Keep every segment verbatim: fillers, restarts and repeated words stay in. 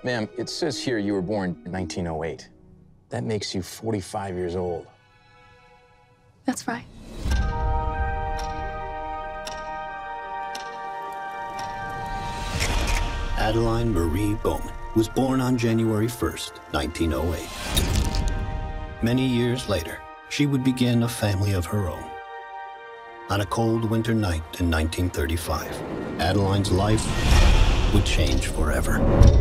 Ma'am, it says here you were born in nineteen oh eight. That makes you forty-five years old. That's right. Adeline Marie Bowman was born on January first, nineteen oh eight. Many years later, she would begin a family of her own. On a cold winter night in nineteen thirty-five, Adeline's life would change forever.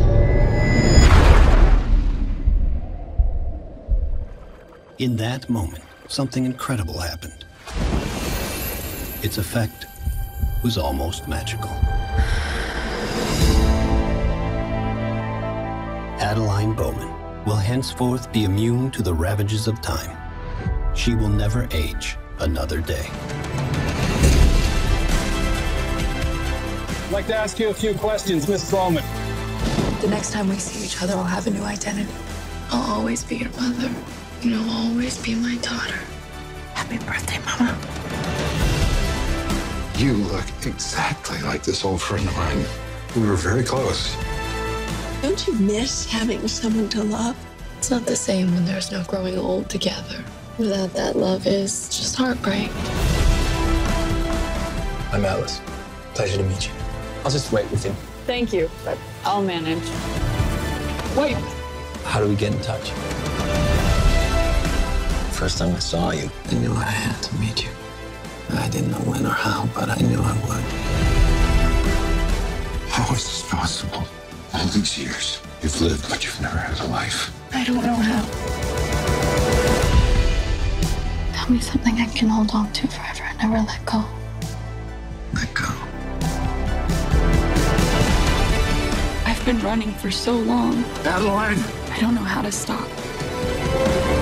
In that moment, something incredible happened. Its effect was almost magical. Adeline Bowman will henceforth be immune to the ravages of time. She will never age another day. I'd like to ask you a few questions, Miss Bowman. The next time we see each other, I'll have a new identity. I'll always be your mother. And you'll always be my daughter. Happy birthday, Mama. You look exactly like this old friend of mine. We were very close. Don't you miss having someone to love? It's not the same when there's no growing old together. Without that, love is just heartbreak. I'm Alice. Pleasure to meet you. I'll just wait with you. Thank you, but I'll manage. Wait! How do we get in touch? First time I saw you, I knew I had to meet you. I didn't know when or how, but I knew I would. How is this possible? All these years, you've lived, but you've never had a life. I don't know how. Tell me something I can hold on to forever and never let go. Let go. I've been running for so long. Adeline! I don't know how to stop.